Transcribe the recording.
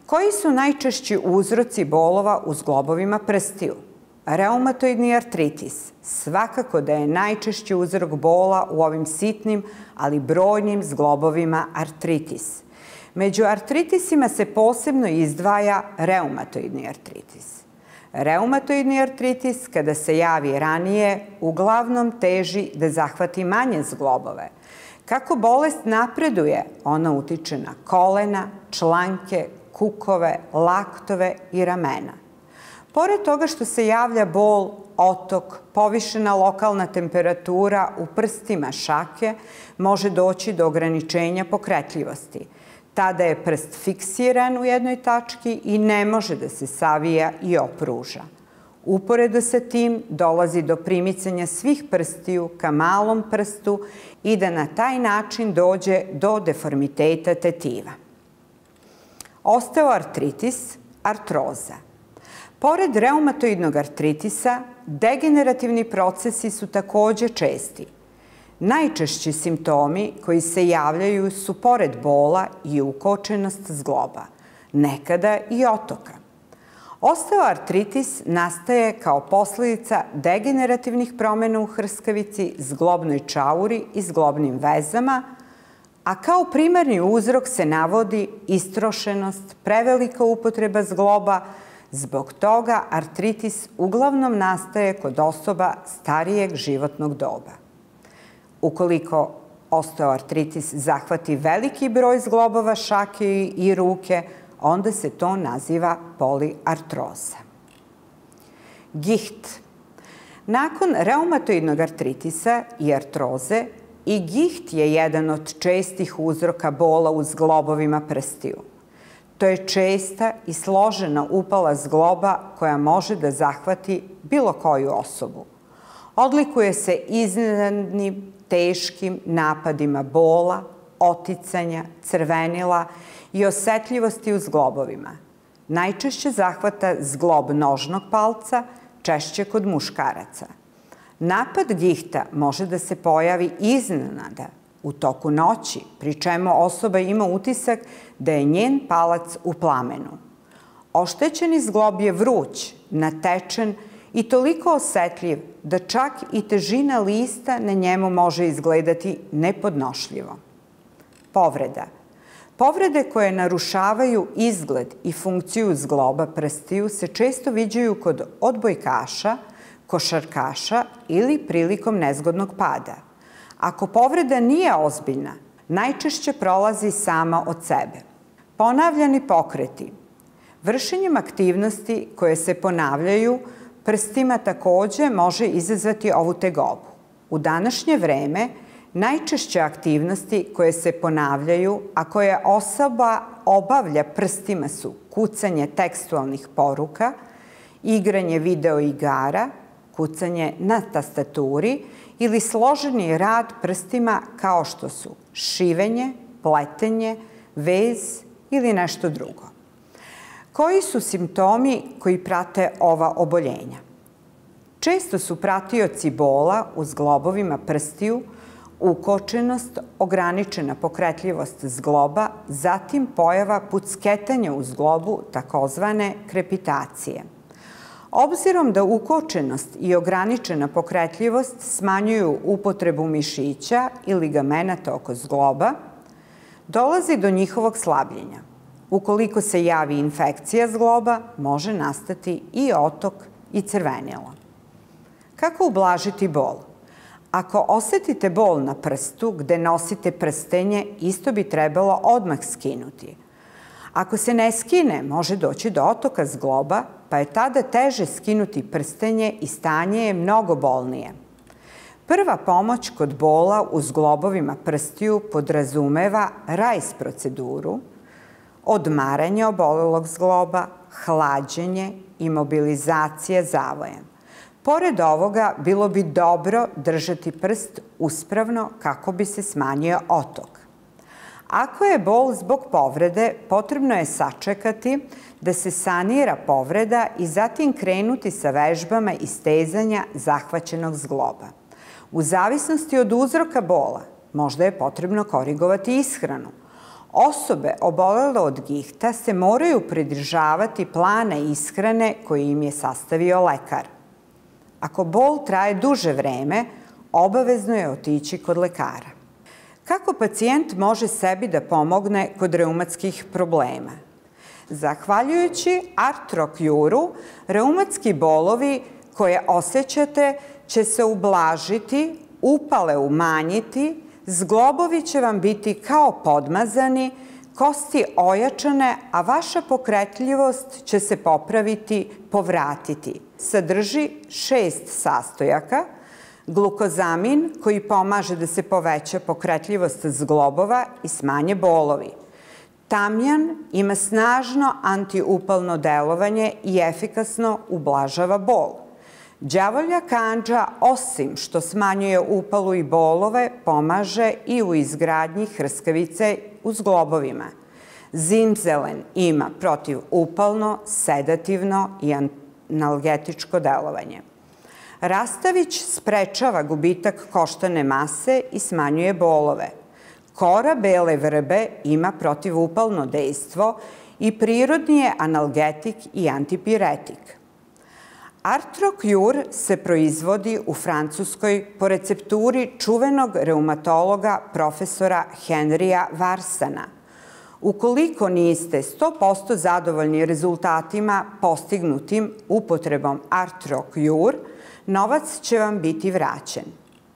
Koji su najčešći uzroci bolova u zglobovima prstiju? Reumatoidni artritis svakako da je najčešći uzrok bola u ovim sitnim, ali brojnim zglobovima artritis. Među artritisima se posebno izdvaja reumatoidni artritis. Reumatoidni artritis, kada se javi ranije, uglavnom teži da zahvati manje zglobove. Kako bolest napreduje, ona utiče na kolena, članke, kukove, laktove i ramena. Pored toga što se javlja bol, otok, povišena lokalna temperatura u prstima šake, može doći do ograničenja pokretljivosti. Tada je prst fiksiran u jednoj tački i ne može da se savija i opruža. Uporedo sa tim dolazi do primicanja svih prstiju ka malom prstu i da na taj način dođe do deformiteta tetiva. Osteoartritis, artroza. Pored reumatoidnog artritisa, degenerativni procesi su takođe česti. Najčešći simptomi koji se javljaju su pored bola i ukočenost zgloba, nekada i otoka. Osteoartritis nastaje kao posledica degenerativnih promena u hrskavici, zglobnoj čauri i zglobnim vezama, a kao primarni uzrok se navodi istrošenost, prevelika upotreba zgloba. Zbog toga artritis uglavnom nastaje kod osoba starijeg životnog doba. Ukoliko osteoartritis zahvati veliki broj zglobova šake i ruke, onda se to naziva poliartroza. Giht. Nakon reumatoidnog artritisa i artroze, i giht je jedan od čestih uzroka bola u zglobovima prstiju. To je česta i složena upala zgloba koja može da zahvati bilo koju osobu. Odlikuje se iznenadnim, teškim napadima bola, oticanja, crvenila i osetljivosti u zglobovima. Najčešće zahvata zglob nožnog palca, češće kod muškaraca. Napad gihta može da se pojavi iznenada u toku noći, pri čemu osoba ima utisak da je njen palac u plamenu. Oštećeni zglob je vruć, natečen i toliko osetljiv da čak i težina lista na njemu može izgledati nepodnošljivo. Povreda. Povrede koje narušavaju izgled i funkciju zgloba prstiju se često viđaju kod odbojkaša, košarkaša ili prilikom nezgodnog pada. Ako povreda nije ozbiljna, najčešće prolazi sama od sebe. Ponavljani pokreti. Vršenjem aktivnosti koje se ponavljaju, prstima takođe može izazvati ovu tegobu. U današnje vreme, najčešće aktivnosti koje se ponavljaju, a koje osoba obavlja prstima su kucanje tekstualnih poruka, igranje video igara, kucanje na tastaturi ili složeni rad prstima kao što su šivenje, pletenje, vez ili nešto drugo. Koji su simptomi koji prate ova oboljenja? Često su pratioci bola u zglobovima prstiju, ukočenost, ograničena pokretljivost zgloba, zatim pojava pucketanja u zglobu, takozvane krepitacije. Obzirom da ukočenost i ograničena pokretljivost smanjuju upotrebu mišića i ligamenata oko zgloba, dolazi do njihovog slabljenja. Ukoliko se javi infekcija zgloba, može nastati i otok i crvenilo. Kako ublažiti bol? Ako osetite bol na prstu gde nosite prstenje, isto bi trebalo odmah skinuti. Ako se ne skine, može doći do otoka zgloba, pa je tada teže skinuti prstenje i stanje je mnogo bolnije. Prva pomoć kod bola u zglobovima prstiju podrazumeva RICE proceduru, odmaranje obolelog zgloba, hlađenje i mobilizacija zavojem. Pored ovoga, bilo bi dobro držati prst uspravno kako bi se smanjio otok. Ako je bol zbog povrede, potrebno je sačekati da se sanira povreda i zatim krenuti sa vežbama istezanja zahvaćenog zgloba. U zavisnosti od uzroka bola, možda je potrebno korigovati ishranu. Osobe obolele od gihta se moraju pridržavati plana ishrane koji im je sastavio lekar. Ako bol traje duže vreme, obavezno je otići kod lekara. Kako pacijent može sebi da pomogne kod reumatskih problema? Zahvaljujući Artrocure-u, reumatski bolovi koje osjećate će se ublažiti, upale umanjiti, zglobovi će vam biti kao podmazani, kosti ojačane, a vaša pokretljivost će se popraviti, povratiti. Sadrži 6 sastojaka, glukozamin koji pomaže da se poveća pokretljivost zglobova i smanje bolovi. Tamjan ima snažno antiupalno delovanje i efikasno ublažava bol. Đavolja kandža, osim što smanjuje upalu i bolove, pomaže i u izgradnji hrskavice u zglobovima. Zimzelen ima protivupalno, sedativno i analgetičko delovanje. Rastavić sprečava gubitak koštane mase i smanjuje bolove. Kora bele vrbe ima protivupalno dejstvo i prirodni je analgetik i antipiretik. Artrocure se proizvodi u Francuskoj po recepturi čuvenog reumatologa profesora Henrya Varsana. Ukoliko niste 100% zadovoljni rezultatima postignutim upotrebom Artrocure, novac će vam biti vraćen.